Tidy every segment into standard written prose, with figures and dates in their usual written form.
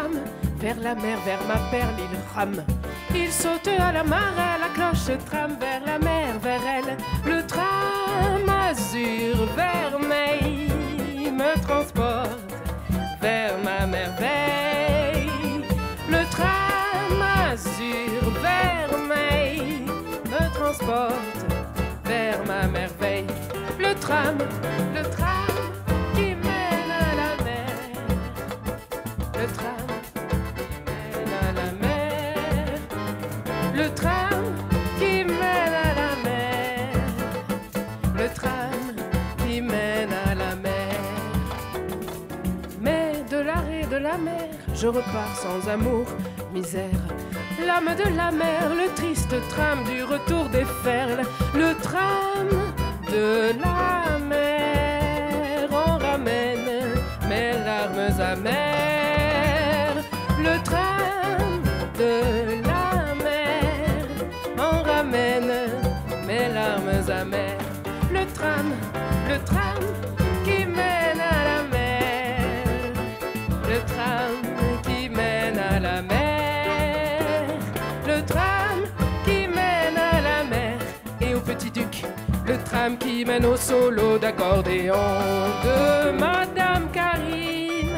tram vers la mer, vers ma perle, il rame. Il saute à la marée, la cloche trame vers la mer, vers elle. Le tram azur vermeil me transporte vers ma merveille. Le tram azur vermeil me transporte vers ma merveille. Le tram qui mène à la mer. Le tram qui mène à la mer. Le tram qui mène à la mer. Le tram qui mène à la mer. Mais de l'arrêt de la mer, je repars sans amour, misère. L'âme de la mer, le triste tram du retour des perles. Le tram de la mer, on ramène mes larmes amères. Le tram de la mer, on ramène mes larmes amères. Le tram qui mène à la mer. Le tram qui mène à la mer. Le tram qui mène à la mer. Et au petit duc, le tram qui mène au solo d'accordéon de Madame Karine.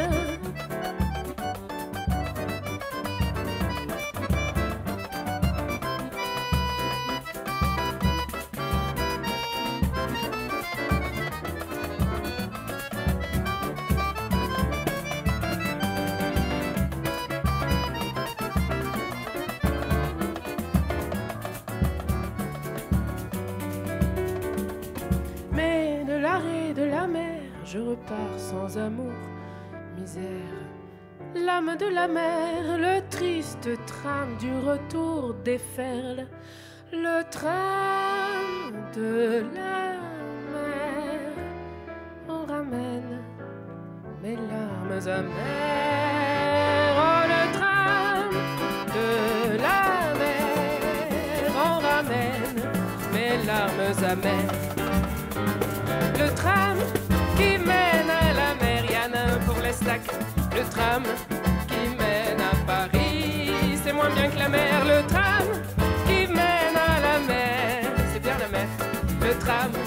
Mais de l'arrêt de la mer, je repars sans amour, misère. L'âme de la mer, le triste tram du retour déferle. Le tram de la mer, on ramène mes larmes amères. Oh, le tram de la mer, on ramène mes larmes amères. Le tram qui mène à la mer, y'en a un pour l'Estac. Le tram qui mène à Paris, c'est moins bien que la mer. Le tram qui mène à la mer, c'est bien la mer. Le tram